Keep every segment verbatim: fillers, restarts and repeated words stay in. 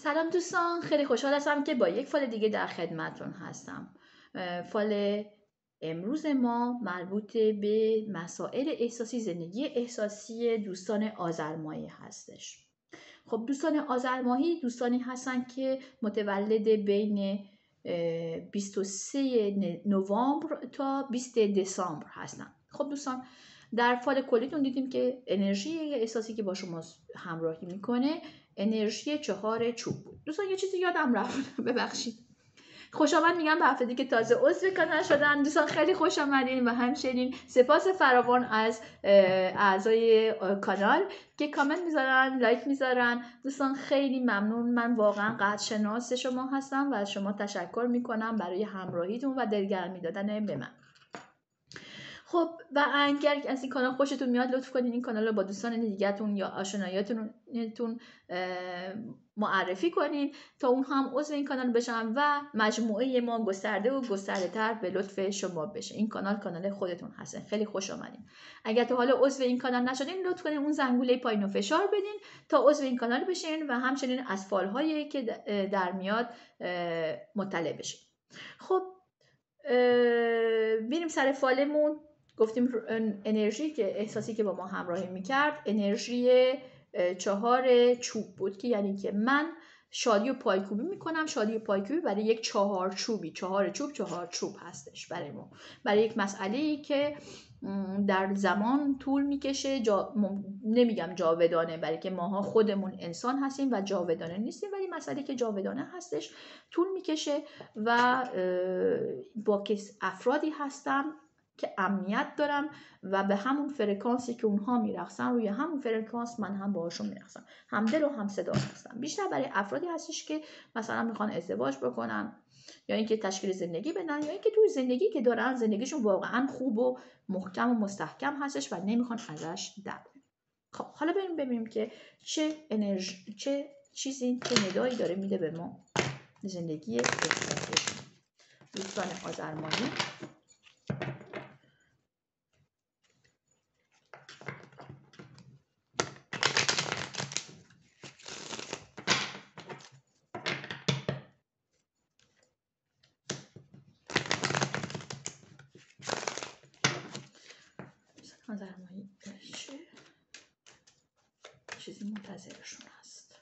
سلام دوستان، خیلی خوشحال هستم که با یک فال دیگه در خدمتتون هستم. فال امروز ما مربوط به مسائل احساسی، زندگی احساسی دوستان آذرماهی هستش. خب دوستان آذرماهی دوستانی هستن که متولد بین بیست و سه نوامبر تا بیست دسامبر هستن. خب دوستان در فال کلیتون دیدیم که انرژی احساسی که با شما همراهی میکنه انرژی چهار چوب بود. دوستان یه چیزی یادم رفت، ببخشید. خوش آمد میگم به افرادی که تازه عضو کانال شدن. دوستان خیلی خوش آمدین و همچنین سپاس فراوان از اعضای کانال که کامنت میذارن، لایک میذارن. دوستان خیلی ممنون، من واقعا قدرشناس شما هستم و از شما تشکر میکنم برای همراهیتون و دلگرمی دادن به من. خب و اگر از این کانال خوشتون میاد لطف کنین این کانال رو با دوستان دیگه‌تون یا آشنایاتون معرفی کنین تا اون هم عضو این کانال بشن و مجموعه ما گسترده و گسترده تر به لطف شما بشه. این کانال کانال خودتون هستن. خیلی خوش آمدین. اگر تا حالا عضو این کانال نشدین لطف کنین اون زنگوله پایینو فشار بدین تا عضو این کانال بشین و همچنین از فال‌هایی که در میاد مطلع بشین. خب بریم سر فالمون. گفتیم انرژی که احساسی که با ما همراهی میکرد انرژی چهار چوب بود که یعنی که من شادی و پایکوبی میکنم. شادی و پایکوبی برای یک چهار چوبی، چهار چوب چهار چوب هستش برای ما، برای یک مسئله‌ای که در زمان طول میکشه. جا... نمیگم جاودانه، برای که ماها خودمون انسان هستیم و جاودانه نیستیم، ولی مسئله که جاودانه هستش طول میکشه و با کس افرادی هستم که امنیت دارم و به همون فرکانسی که اونها میرقصن روی همون فرکانس من هم باهاشون میرقصم، هم دل و هم صدا هستم. بیشتر برای افرادی هستش که مثلا میخوان ازدواج بکنن یا اینکه تشکیل زندگی بدن یا اینکه توی زندگی که دارن زندگیشون واقعا خوب و محکم و مستحکم هستش و نمیخوان ازش در بیان. خب حالا بریم ببینیم که چه انرژی، چه چیزی، چه ندایی داره میده به ما زندگی احساسی دوستان آذرماهی. آذرماهی چه چیزی منتظرشون هست.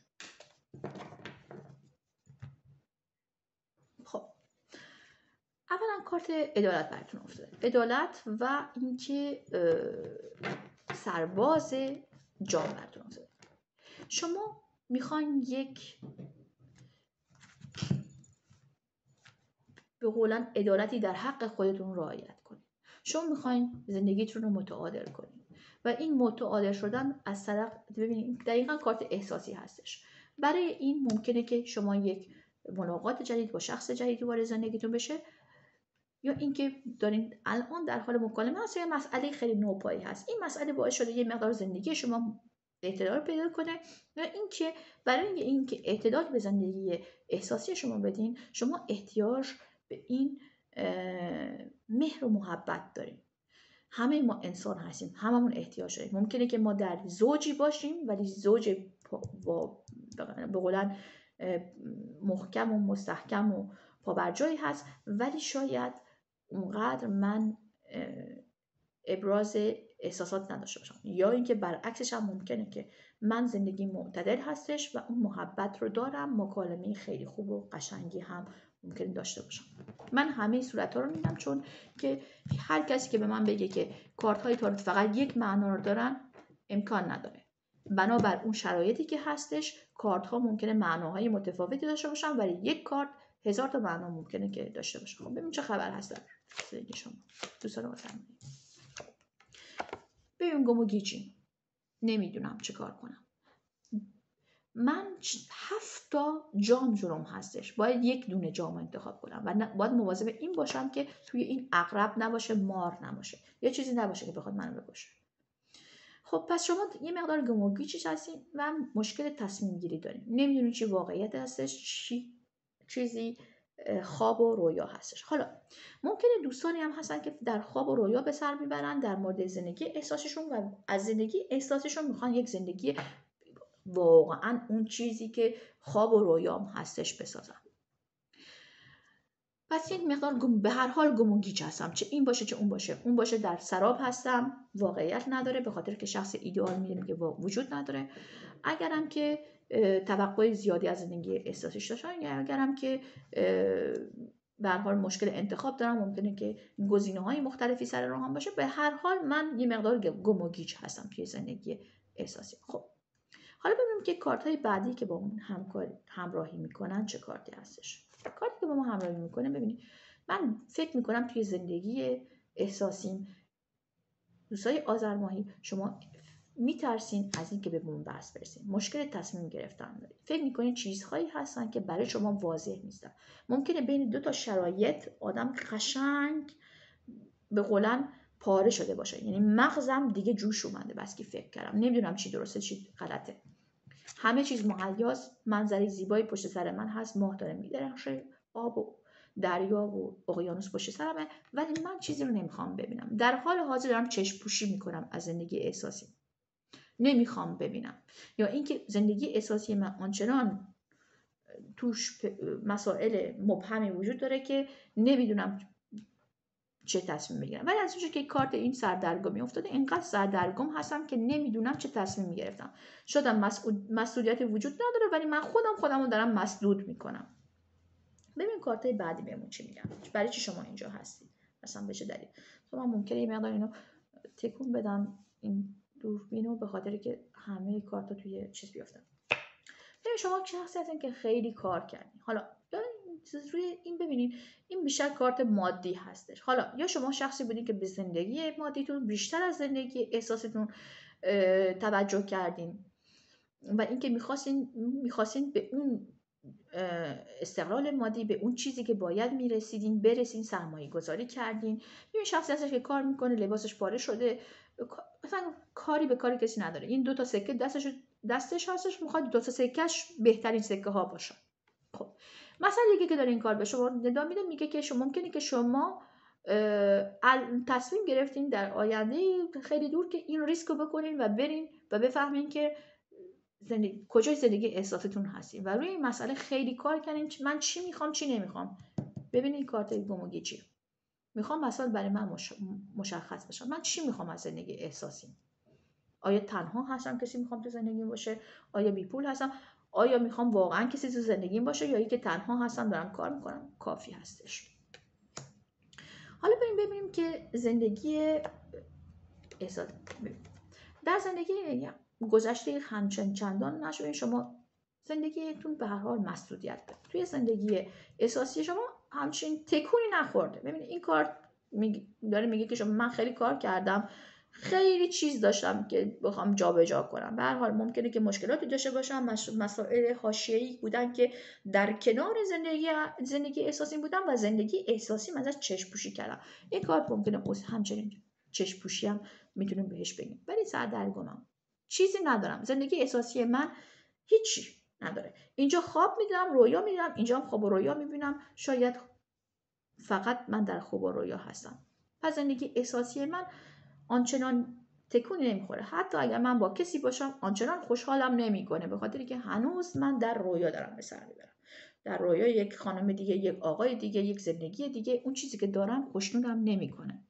خب اولا کارت عدالت براتون افتاده، عدالت و اینکه سرباز جام براتون افتاده. شما میخواین یک به قولن عدالتی در حق خودتون رعایت کنید. شما میخواین زندگیتون رو متعادل کنید و این متعادل شدن از طرف ببینید دقیقاً کارت احساسی هستش. برای این ممکنه که شما یک ملاقات جدید با شخص جدیدی وارد زندگیتون بشه یا اینکه دارین الان در حال مکالمه هست یا مسئله خیلی نوپایی هست. این مسئله باعث شده یه مقدار زندگی شما اعتدال پیدا کنه یا اینکه برای اینکه اعتدال به زندگی احساسی شما بدین شما احتیاج به این مهر و محبت داریم. همه ما انسان هستیم، هممون احتیاج داریم. ممکنه که ما در زوجی باشیم ولی زوج با به قولن محکم و مستحکم و پابرجایی هست ولی شاید اونقدر من ابراز احساسات نداشته باشم، یا اینکه برعکسش هم ممکنه که من زندگی معتدل هستش و اون محبت رو دارم، مکالمه خیلی خوب و قشنگی هم ممکن داشته باشم. من همه صورت‌ها رو میدم چون که هر کسی که به من بگه که کارت‌های تاروت فقط یک معنا رو دارن امکان نداره. بنابر اون شرایطی که هستش کارت‌ها ممکنه معناهای متفاوتی داشته باشن ولی یک کارت هزار تا معنا ممکنه که داشته باشه. خب ببین چه خبر هست در زندگی شما دوستان واسم. ببین گم و گیجیم، نمیدونم چه کار کنم. من هفت تا جام جلوم هستش، باید یک دونه جام انتخاب کنم و باید مواظب این باشم که توی این عقرب نباشه، مار نباشه، یه چیزی نباشه که بخواد منو بکشه. خب پس شما یه مقدار گم و گیج هستین و مشکل تصمیم گیری دارین، نمیدونین چی واقعیت هستش، چی چیزی خواب و رویا هستش. حالا ممکنه دوستانی هم هستن که در خواب و رویا به سر میبرن در مورد زندگی احساسشون و از زندگی احساسشون میخوان یک زندگی واقعا اون چیزی که خواب و رویام هستش بسازم. پس یک مقدار گم به هر حال گم و گیج هستم، چه این باشه چه اون باشه. اون باشه در سراب هستم، واقعیت نداره، به خاطر که شخص ایدئال میدونیم که وجود نداره. اگرم که توقع زیادی از زندگی احساسیش داشتم، یا اگرم که به هر حال مشکل انتخاب دارم، ممکنه که گزینه‌های مختلفی سر راهم باشه، به هر حال من یه مقدار گم و گیج هستم توی زندگی احساسی. خب حالا ببینیم که کارت‌های بعدی که با اون همکاری همراهی میکنن چه کارتی هستش. کارتی که با ما همراهی میکنه، ببینید من فکر میکنم توی زندگی احساسیم دوستای آذر ماهی شما میترسین از این که به بنبست برسین، مشکل تصمیم گرفتن دارید، فکر میکنین چیزهایی هستن که برای شما واضح نیستن. ممکنه بین دو تا شرایط آدم قشنگ به قولن پاره شده باشه، یعنی مغزم دیگه جوش اومده بس که فکر کردم، نمیدونم چی درسته چی غلطه، همه چیز مهیاست، منظره زیبایی پشت سر من هست، ماه داره میدرخشه، آب و دریا و اقیانوس پشت سرمه، ولی من چیزی رو نمیخوام ببینم. در حال حاضر دارم چشم پوشی میکنم از زندگی احساسی، نمیخوام ببینم. یا اینکه زندگی احساسی من آنچنان توش مسائل مبهمی وجود داره که نمیدونم چه تصمیم بگیرم. ولی از اونجا که کارت این سردرگمی افتاده، اینقدر سردرگم هستم که نمیدونم چه تصمیم میگرفتم. شدم مسئولیت وجود نداره، ولی من خودم خودم رو دارم مسدود میکنم. ببین کارت بعدی بهمون چی میگن، برای چی شما اینجا هستید، مثلا به چه دلیل. تو من ممکنه یه مقدار اینو تکون بدم این دوربینو، به خاطر که همه کارتا توی چیز بیافتن. ببین شما شخصی هستین که خیلی کار کردین. حالا روی این ببینید، این بیشتر کارت مادی هستش. حالا یا شما شخصی بودین که به زندگی مادیتون بیشتر از زندگی احساستون توجه کردین و اینکه میخواستین میخواستین به اون استقلال مادی، به اون چیزی که باید میرسیدین برسین، سرمایه گذاری کردین. این شخصی هستش که کار میکنه، لباسش پاره شده، مثلا کاری به کاری کسی نداره، این دو تا سکه دستش دستش هستش، میخواد دو تا سکهش بهترین سکه ها باشه. خب مثلا دیگه که داره این کار به شما ندا میده، میگه که شما ممکنه که شما تصمیم گرفتین در آینده خیلی دور که این ریسک رو بکنین و برین و بفهمین که زندگی کجای زندگی احساستون هستین و روی این مسئله خیلی کار کردین، من چی میخوام چی نمیخوام. ببینید کارت گموگی چی میخوام، مثلا برای من مش... مشخص بشه من چی میخوام از زندگی احساسی. آیا تنها هستم کسی میخوام تو زندگیم باشه؟ آیا بی پول هستم؟ آیا میخوام واقعا کسی تو زندگیم باشه، یا اینکه تنها هستم دارم کار میکنم کافی هستش. حالا بریم ببینیم که زندگی احساس در زندگی گذشته همچنان چندان نشوین شما زندگیتون به هر حال مسئولیت داره. توی زندگی احساسی شما همچین تکونی نخورده. ببینید این کار می... داره میگه که شما من خیلی کار کردم، خیلی چیز داشتم که بخوام جابجا کنم. به هر حال ممکنه که مشکلاتی داشته باشم، مش... مسائل حاشیه‌ای بودن که در کنار زندگی زندگی احساسی بودم و زندگی احساسی من ازش چشم پوشی کردم. این کار ممکنه همچنین چشم پوشی هم میتونیم بهش بگیم، ولی سردرگمم، چیزی ندارم. زندگی احساسی من هیچی نداره. اینجا خواب میدم، رویا میدم، اینجا هم خواب و رویا میبینم، شاید فقط من در خواب و رویا هستم. پس زندگی احساسی من آنچنان تکونی نمیخوره. حتی اگر من با کسی باشم آنچنان خوشحالم نمیکنه، به خاطری که هنوز من در رویا دارم به سر میبرم. در رویا یک خانم دیگه، یک آقای دیگه، یک زندگی دیگه، اون چیزی که دارم خوشنودم نمیکنه.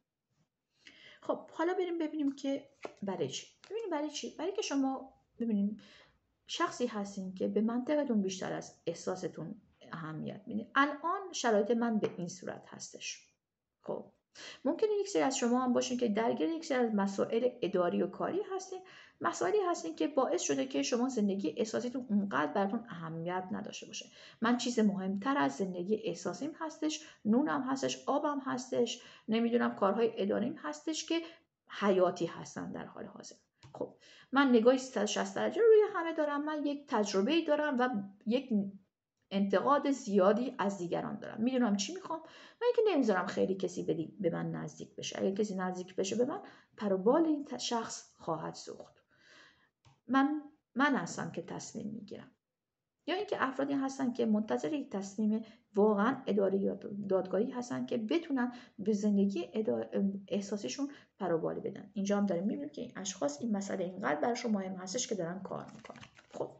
خب حالا بریم ببینیم که برای چی. ببینیم برای چی؟ برای که شما ببینیم شخصی هستین که به منطقتون بیشتر از احساستون اهمیت میدین. الان شرایط من به این صورت هستش. خب ممکنه یک سری از شما هم باشین که درگیر یک سری از مسائل اداری و کاری هستین، مسائلی هستین که باعث شده که شما زندگی احساسیتون اونقدر براتون اهمیت نداشته باشه. من چیز مهمتر از زندگی احساسیم هستش، نونم هستش، آبم هستش، نمیدونم کارهای اداریم هستش که حیاتی هستن در حال حاضر. خب من نگاهی صد و شصت درجه روی همه دارم، من یک تجربه‌ای دارم و یک انتقاد زیادی از دیگران دارم، میدونم چی میخوام و اینکه نمیذارم خیلی کسی به من نزدیک بشه. اگه کسی نزدیک بشه به من، پر و بال این شخص خواهد سوخت. من من هستم که تصمیم میگیرم، یا اینکه افرادی هستن که منتظر یک تصمیم واقعا اداری یا دادگاهی هستن که بتونن به زندگی احساسیشون پر و بال بدن. اینجا هم داریم میبینیم که این اشخاص این مسئله اینقدر براشون مهم هستش که دارن کار میکنن. خب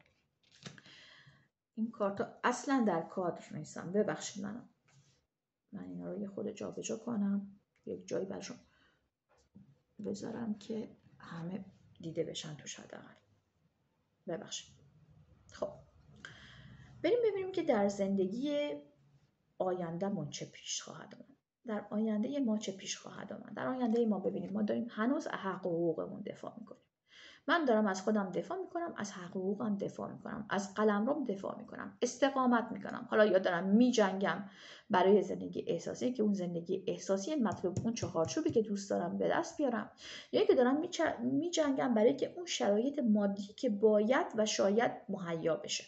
این کارتا اصلا در کادر نیستم، ببخشید منم من اینا رو یه خود جا به جا کنم، یک جایی برشون بذارم که همه دیده بشن توش حداقل. ببخشید. خب بریم ببینیم که در زندگی آیندهمون چه پیش خواهد آمد. در آینده ما چه پیش خواهد آمد؟ در آینده ما ببینیم ما داریم هنوز از حق و حقوقمون دفاع میکنیم. من دارم از خودم دفاع میکنم، از حق و حقوقم دفاع میکنم، از قلمروم دفاع میکنم، استقامت میکنم. حالا یا دارم میجنگم برای زندگی احساسی که اون زندگی احساسی مطلوب، اون چهارچوبی که دوست دارم به دست بیارم، یا اینکه دارم میجنگم برای که اون شرایط مادی که باید و شاید مهیا بشه.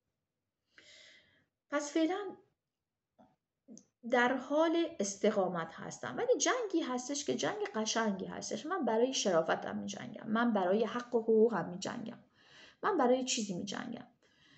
پس فعلا در حال استقامت هستم، ولی جنگی هستش که جنگ قشنگی هستش. من برای شرافتم می جنگم، من برای حق و حقوقم می جنگم، من برای چیزی می جنگم.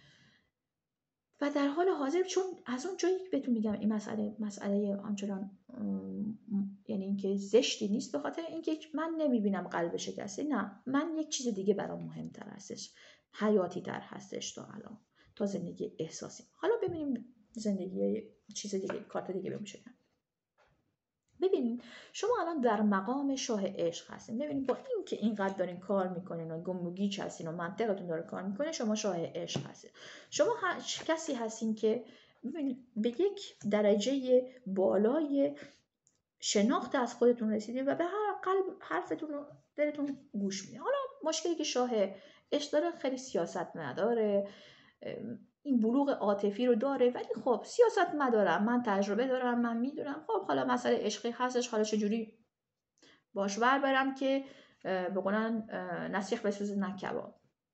و در حال حاضر چون از اون جایی که بهتون میگم این مسئله مسئله آنچنان یعنی اینکه زشتی نیست، به خاطر اینکه من نمیبینم قلب شکسته، نه، من یک چیز دیگه برام مهمتر هستش، حیاتی تر هستش تا الان، تا زندگی احساسی. حالا ببینیم زندگی چیز دیگه، کارت دیگه بمیشه. ببینید شما الان در مقام شاه عشق هستین. ببینید با اینکه اینقدر دارین کار میکنین و گم و گیج هستین و منطقتون داره کار میکنه، شما شاه عشق هستین. شما کسی هستین که ببینید به یک درجه بالای شناخت از خودتون رسیدین و به هر قلب حرفتون رو دلتون گوش میدین. حالا مشکلی که شاه عشق داره خیلی سیاست نداره، این بلوغ عاطفی رو داره، ولی خب سیاست مدارم، من تجربه دارم، من میدونم. خب حالا مسئله عشقی هستش، حالا چجوری باش ور برم که بقولن نسیخ بسوزه نه کباب.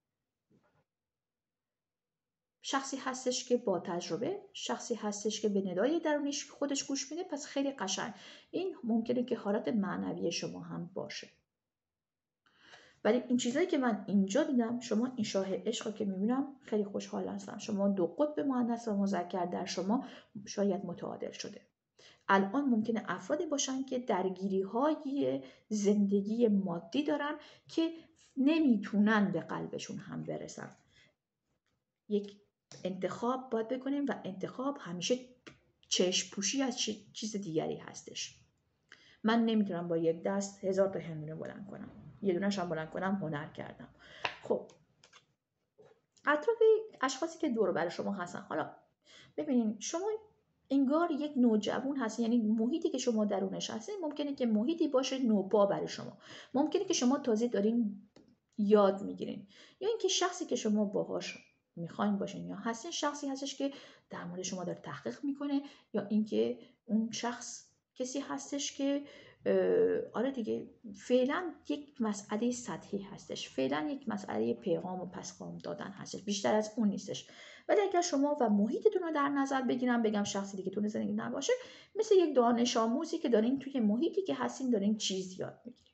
شخصی هستش که با تجربه، شخصی هستش که به ندای درونیش خودش گوش میده، پس خیلی قشنگ. این ممکنه که حالت معنوی شما هم باشه. ولی این چیزایی که من اینجا دیدم، شما این شاه عشق که میبینم خیلی خوشحال هستم. شما دو قطب مؤنث و مذکر در شما شاید متعادل شده. الان ممکنه افرادی باشن که درگیری های زندگی مادی دارن که نمیتونن به قلبشون هم برسن. یک انتخاب باید بکنیم و انتخاب همیشه چشم پوشی از چیز دیگری هستش. من نمیتونم با یک دست هزار تا هندونه بلند کنم، یه دونه‌ش هم بلند کنم هنر کردم. خب اطراف اشخاصی که دور بر شما هستن، حالا ببینین شما انگار یک نوجوان هست، یعنی محیطی که شما درونش هستین ممکنه که محیطی باشه نوپا برای شما، ممکنه که شما تازه دارین یاد میگیرین، یا اینکه شخصی که شما باهاش میخواین باشین یا هستین شخصی هستش که در مورد شما داره تحقیق میکنه، یا اینکه اون شخص کسی هستش که آره دیگه فعلا یک مسئله سطحی هستش، فعلا یک مسئله پیغام و پسخام دادن هستش، بیشتر از اون نیستش. ولی اگر شما و محیطتون رو در نظر بگیرم، بگم شخصی دیگه تون زندگی نباشه، مثل یک دانش آموزی که دارین توی محیطی که هستین دارین چیز یاد میگیرین،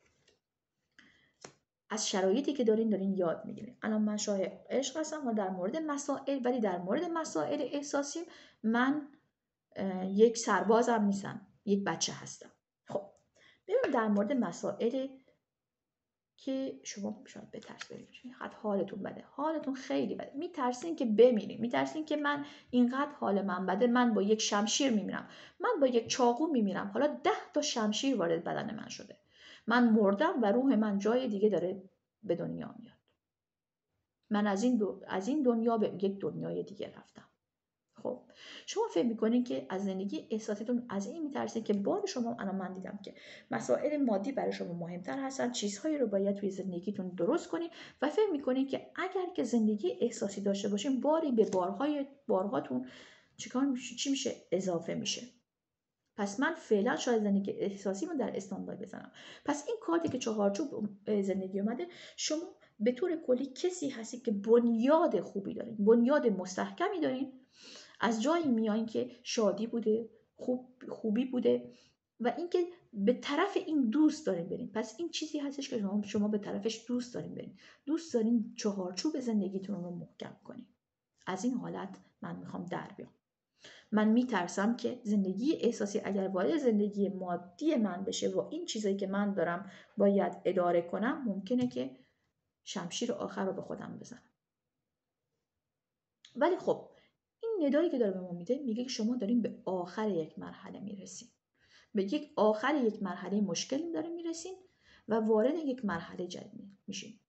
از شرایطی که دارین دارین یاد میگیرین. الان من شاه عشق هستم و در مورد مسائل، ولی در مورد مسائل احساسی من یک سربازم نیستم، یک بچه هستم. خب ببین در مورد مسائل که شما شاید بترسین، اینقدر حالتون بده، حالتون خیلی بده، میترسین که بمیرین، میترسین که من اینقدر حال من بده، من با یک شمشیر میمیرم، من با یک چاقو میمیرم، حالا ده تا شمشیر وارد بدن من شده، من مردم و روح من جای دیگه داره به دنیا میاد، من از این دو... از این دنیا به یک دنیای دیگه رفتم. خب شما فکر میکنین که از زندگی احساسیتون از این میترسین که بار شما، الان من دیدم که مسائل مادی برای شما مهمتر هستن، چیزهایی رو باید توی زندگیتون درست کنین و فکر میکنین که اگر که زندگی احساسی داشته باشین باری به بارهای بارهاتون چیکار میشه، چی میشه اضافه میشه. پس من فعلا شاید زندگی احساسیمو در استاندبای بزنم. پس این کارتی که چهارچوب زندگی اومده، شما به طور کلی کسی هستی که بنیاد خوبی دارین، بنیاد مستحکمی دارین، از جایی میایین که شادی بوده، خوب خوبی بوده و اینکه به طرف این دوست دارین برین. پس این چیزی هستش که شما شما به طرفش دوست دارین برین، دوست دارین چهارچوب زندگیتون رو محکم کنین. از این حالت من میخوام در بیام. من میترسم که زندگی احساسی اگر وارد زندگی مادی من بشه و این چیزایی که من دارم باید اداره کنم، ممکنه که شمشیر آخر رو به خودم بزنم. ولی خب این ندایی که داره به ما میده میگه که شما دارین به آخر یک مرحله میرسین، به یک آخر یک مرحله مشکل داره میرسین و وارد یک مرحله جدید میشین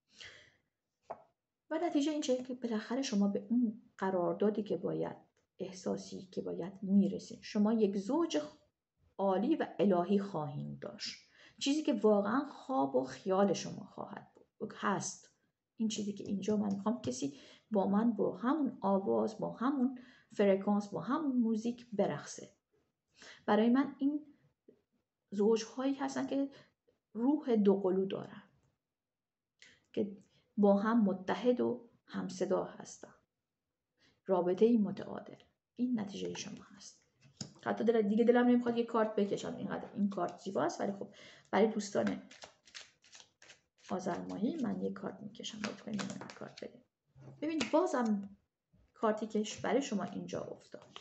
و نتیجه این چه که بالاخره شما به اون قراردادی که باید، احساسی که باید میرسین. شما یک زوج عالی و الهی خواهیم داشت، چیزی که واقعا خواب و خیال شما خواهد بود هست. این چیزی که اینجا من میخوام کسی با من با همون آواز، با همون فرکانس، با همون موزیک برقصه. برای من این زوجهایی هستن که روح دوقلو دارن، که با هم متحد و همصدا هستن، رابطه ای متعادل. این نتیجه شما هست. حتی دل دیگه دلم نمیخواد یه کارت بکشم، اینقدر این کارت زیباست، ولی خب برای دوستان آذر ماهی من یه کارت میکشم. لطفاً این کارت بدید. ببینید بازم کارتی که برای شما اینجا افتاد.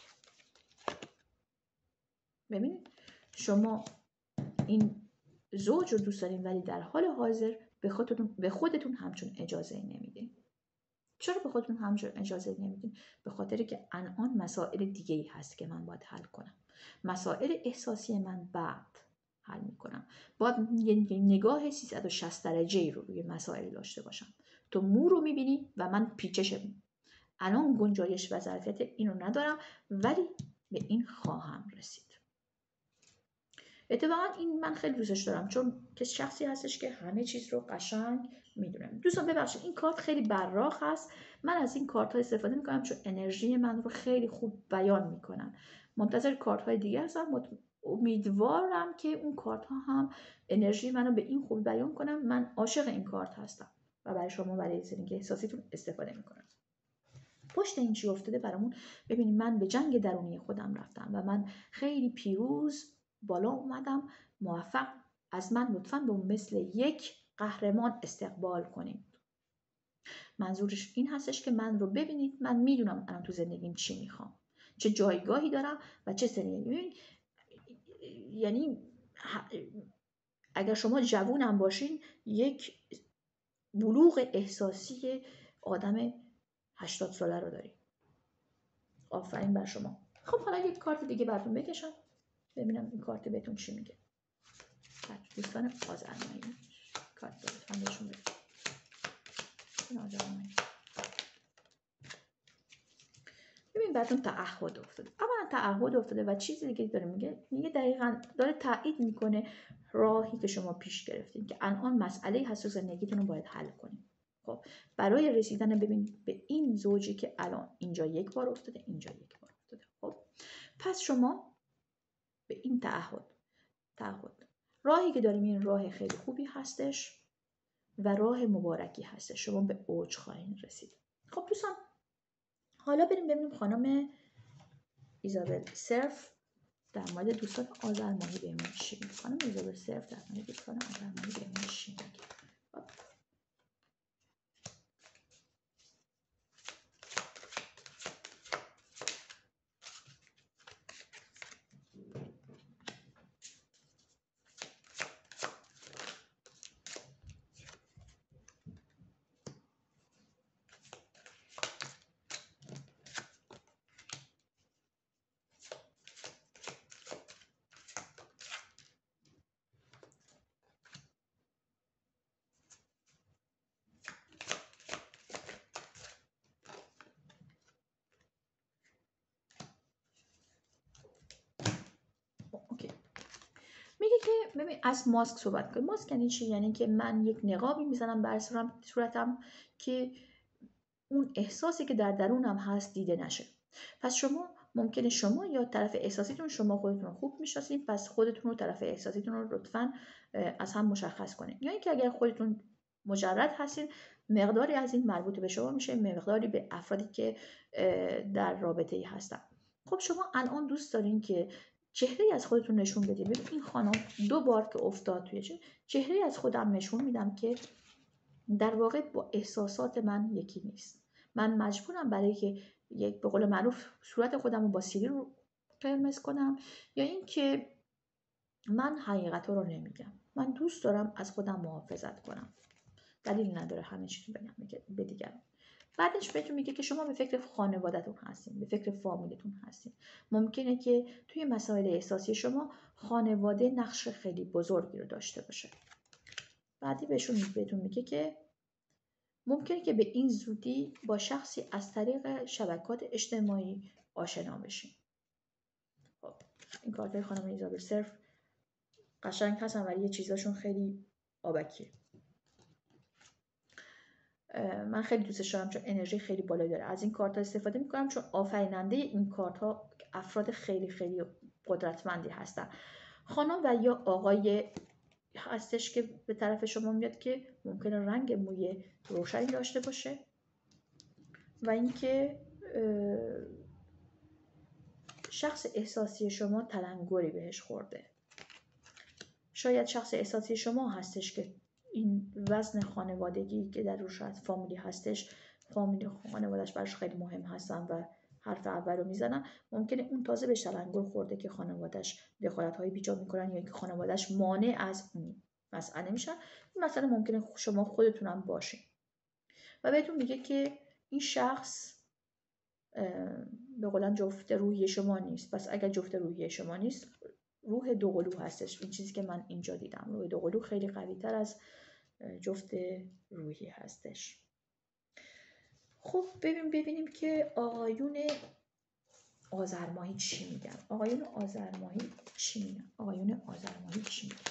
ببینید شما این زوج رو دوست دارین ولی در حال حاضر به خودتون به خودتون همچون اجازه نمیدین. چرا به خودتون همچون اجازه نمیدین؟ به خاطر که الان مسائل دیگه ای هست که من باید حل کنم. مسائل احساسی من بعد حل میکنم. باید یه نگاه سیصد و شصت درجه رو روی مسائل داشته باشم. تو مو رو میبینی و من پیچش الان گنجایش و ظرفیت اینو ندارم، ولی به این خواهم رسید. اتفاقا این من خیلی دوستش دارم، چون که شخصی هستش که همه چیز رو قشنگ میدونم. دوستان ببخشید این کارت خیلی براق هست، من از این کارت ها استفاده میکنم چون انرژی من رو خیلی خوب بیان میکنن. منتظر کارت های دیگه هستم، امیدوارم که اون کارت ها هم انرژی منو به این خوب بیان کنم. من عاشق این کارت هستم و برای شما برای زندگی احساسیتون استفاده میکنم. پشت این چی افتاده برامون؟ ببینید من به جنگ درونی خودم رفتم و من خیلی پیروز بالا اومدم. موفق از من لطفاً به مثل یک قهرمان استقبال کنید. منظورش این هستش که من رو ببینید، من میدونم الان تو زندگیم چی میخوام، چه جایگاهی دارم و چه زندگی. یعنی اگر شما جوونم باشین یک بلوغ احساسی آدم هشتاد ساله رو دارید. آفرین بر شما. خب حالا یک کارت دیگه براتون بکشم ببینم این کارت بهتون چی میگه. دوستان آذرمایی کارت لطفاً بهشون بدید. این آذرمایی ببین براتون تعهد افتاده. اولا تعهد افتاده و چیزی دیگه داره میگه، میگه دقیقاً داره تایید میکنه راهی که شما پیش گرفتین که الان مسئله هست و زندگیتون رو باید حل کنین. خب برای رسیدن ببین به این زوجی که الان اینجا یک بار افتاده، اینجا یک بار افتاده. خب پس شما به این تعهد تعهد راهی که داریم این راه خیلی خوبی هستش و راه مبارکی هستش. شما به اوج خواهید رسید. خب دوستان حالا بریم ببینیم خانم ایزابل سرف در مورد دوستان آذرمانی بهمون چی میگه. خانم ایزابل سرف در مورد دوستان آذرمانی بهمون چی میگه؟ میگه که ببین از ماسک صحبت کنیم. ماسک یعنی چی؟ یعنی که من یک نقابی میزنم بر صورتم که اون احساسی که در درونم هست دیده نشه. پس شما ممکنه شما یا طرف احساسیتون، شما خودتون رو خوب میشناسید، پس خودتون رو طرف احساسیتون رو لطفاً از هم مشخص کنید. یا اینکه اگر خودتون مجرد هستین مقداری از این مربوط به شما میشه، مقداری به افرادی که در رابطه ای هستن. خب شما الان دوست دارین که چهره از خودتون نشون بدید. ببین این خانم دو بار که افتاد توی چه چهره از خودم نشون میدم که در واقع با احساسات من یکی نیست. من مجبورم برای که یک به قول معروف صورت خودم رو با سیلی رو قرمز کنم، یا اینکه من حقیقت رو نمیگم. من دوست دارم از خودم محافظت کنم. دلیل نداره همه چی رو بگم به دیگران. بعدش بهتون میگه که شما به فکر خانوادهتون هستین، به فکر فامیلتون هستین. ممکنه که توی مسائل احساسی شما خانواده نقش خیلی بزرگی رو داشته باشه. بعدی بهشون بهتون میگه که ممکنه که به این زودی با شخصی از طریق شبکات اجتماعی آشنا بشین. خب این کارتای خانم ایزابل صرف قشنگ هستن ولی یه چیزاشون خیلی آبکیه. من خیلی دوستش دارم چون انرژی خیلی بالایی داره. از این کارت ها استفاده میکنم چون آفریننده این کارت ها افراد خیلی خیلی قدرتمندی هستن. خانم و یا آقای هستش که به طرف شما میاد که ممکنه رنگ موی روشنی داشته باشه و اینکه شخص احساسی شما تلنگری بهش خورده. شاید شخص احساسی شما هستش که این وزن خانوادگی که در روش شاید فامیلی هستش، فامیلی خانوادش براش خیلی مهم هستن و حرف اول رو میزنن. ممکنه اون تازه به تلنگر خورده که خانوادش دخالت های بیجا میکنن یا اینکه خانوادش مانع از اون مسئله میشن. این مسئله ممکنه شما خودتونم باشین و بهتون میگه که این شخص به قولن جفت روحی شما نیست. پس اگر جفت روحی شما نیست، روح دوقلو هستش. این چیزی که من اینجا دیدم، روح دوقلو خیلی قوی تر از جفت روحی هستش. خب ببین ببینیم که آقایون آذرماهی چی میگن. آقایون آذرماهی چی میگن؟ آقایون آذرماهی چی میگن؟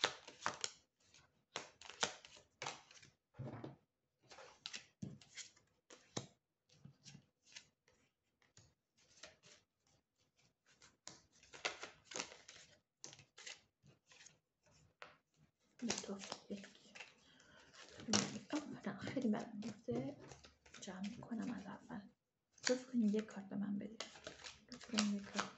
خیلی برام گفته جمع میکنم از اول. لطف کنید یک کارت به من بدید. لطف کنید یک کارت.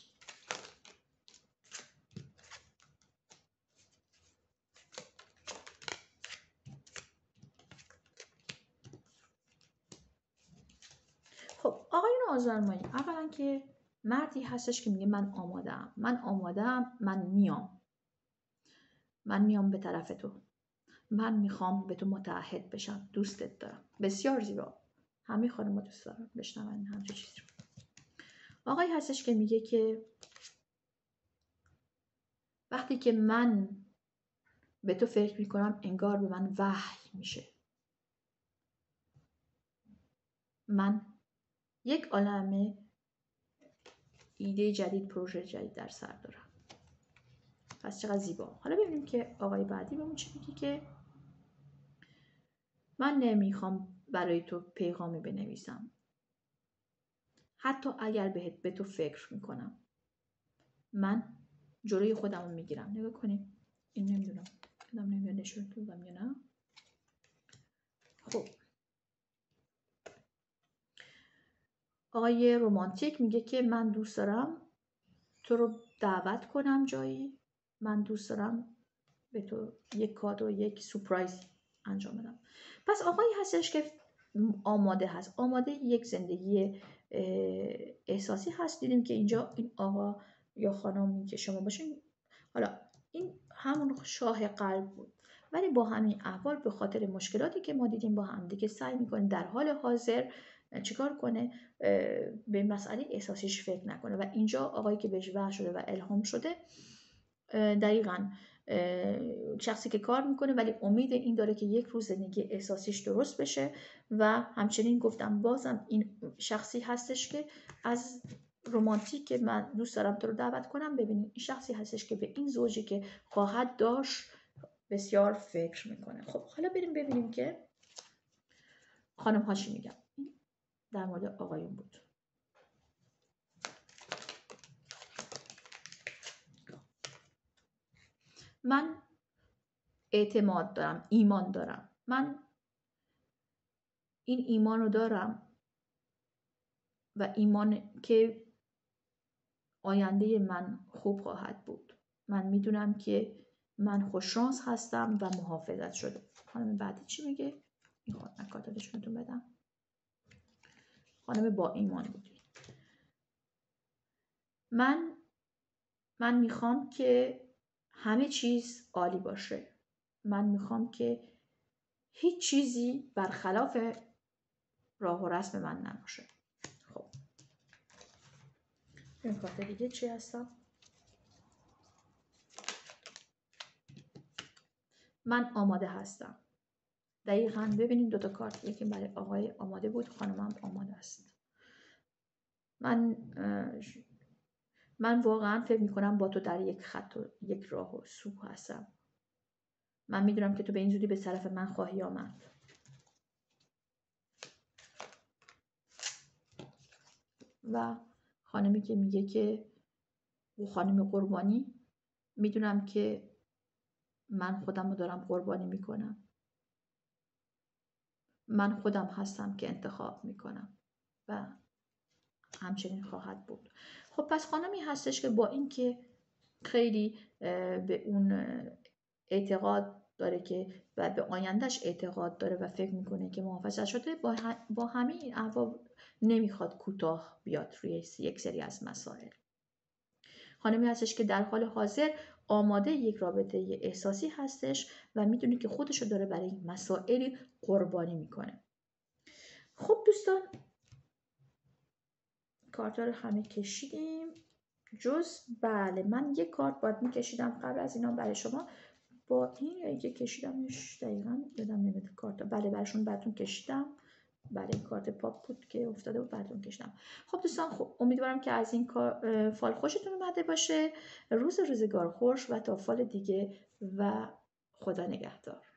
خب آقایون آذرماهی اولا که مردی هستش که میگه من آماده‌ام، من آماده‌ام، من میام، من میام به طرف تو، من میخوام به تو متعهد بشم، دوستت دارم. بسیار زیبا. همه خانم‌ها دوست دارن بشنون همچین چیزی رو. آقایی هستش که میگه که وقتی که من به تو فکر میکنم انگار به من وحی میشه. من یک عالمه ایده جدید، پروژه جدید در سر دارم. پس چقدر زیبا. حالا ببینیم که آقای بعدی بهمون چی میگه که من نمیخوام برای تو پیغامی بنویسم. حتی اگر بهت به تو فکر میکنم. من جلوی خودم رو میگیرم. نگاه کنیم. این نمیدونم. نمیدونم نمیدونم نشون دادم یا نه. خب. آقای رومانتیک میگه که من دوست دارم تو رو دعوت کنم جایی. من دوست دارم به تو یک کادو، یک سورپرایز انجام بدم. پس آقایی هستش که آماده هست. آماده یک زندگی احساسی هست. دیدیم که اینجا این آقا یا خانمی که شما باشین، حالا این همون شاه قلب بود، ولی با همین احوال به خاطر مشکلاتی که ما دیدیم با هم دیگه سعی میکنه در حال حاضر چیکار کنه؟ به مسئله احساسیش فکر نکنه. و اینجا آقایی که بهش وحی شده و الهام شده دقیقاً شخصی که کار میکنه ولی امید این داره که یک روز زندگی احساسیش درست بشه. و همچنین گفتم بازم این شخصی هستش که از رومانتیک که من دوست دارم تو رو دعوت کنم، ببینید این شخصی هستش که به این زوجی که خواهد داشت بسیار فکر میکنه. خب حالا بریم ببینیم که خانم ها چی میگن. در مورد آقایون بود. من اعتماد دارم، ایمان دارم. من این ایمان رو دارم و ایمان که آینده من خوب خواهد بود. من میدونم که من خوششانس هستم و محافظت شده. خانم بعدی چی میگه؟ این خانم کارتشونتون بدم. خانم با ایمان بود. من من میخوام که همه چیز عالی باشه. من میخوام که هیچ چیزی برخلاف راه و رسم من نباشه. خب این کارت دیگه چی هستم؟ من آماده هستم. دقیقاً ببینید دوتا کارت، یکی برای آقای آماده بود، خانمم آماده است. من من واقعا فکر میکنم با تو در یک خط و یک راه و سو هستم. من میدونم که تو به این زودی به طرف من خواهی آمد. و خانمی که میگه که او خانم قربانی، میدونم که من خودم رو دارم قربانی میکنم. من خودم هستم که انتخاب میکنم و همچنین خواهد بود. خب پس خانمی هستش که با اینکه خیلی به اون اعتقاد داره که و به آیندهش اعتقاد داره و فکر میکنه که محافظت شده، با, با همین این احوال نمیخواد کوتاه بیاد روی یک سری از مسائل. خانمی هستش که در حال حاضر آماده یک رابطه احساسی هستش و میدونه که خودشو داره برای این مسائلی قربانی میکنه. خب دوستان، کارت رو همه کشیدیم جز بله من یک کارت باید میکشیدم قبل از اینا برای شما. با این یا اینکه کشیدمش دقیقا یادم نمیاد کارت. بله براشون براتون کشیدم. بله این کارت پاپ بود که افتاده و براتون کشیدم. خب دوستان، خب امیدوارم که از این فال خوشتون اومده باشه. روز روزگار خوش و تا فال دیگه و خدا نگهدار.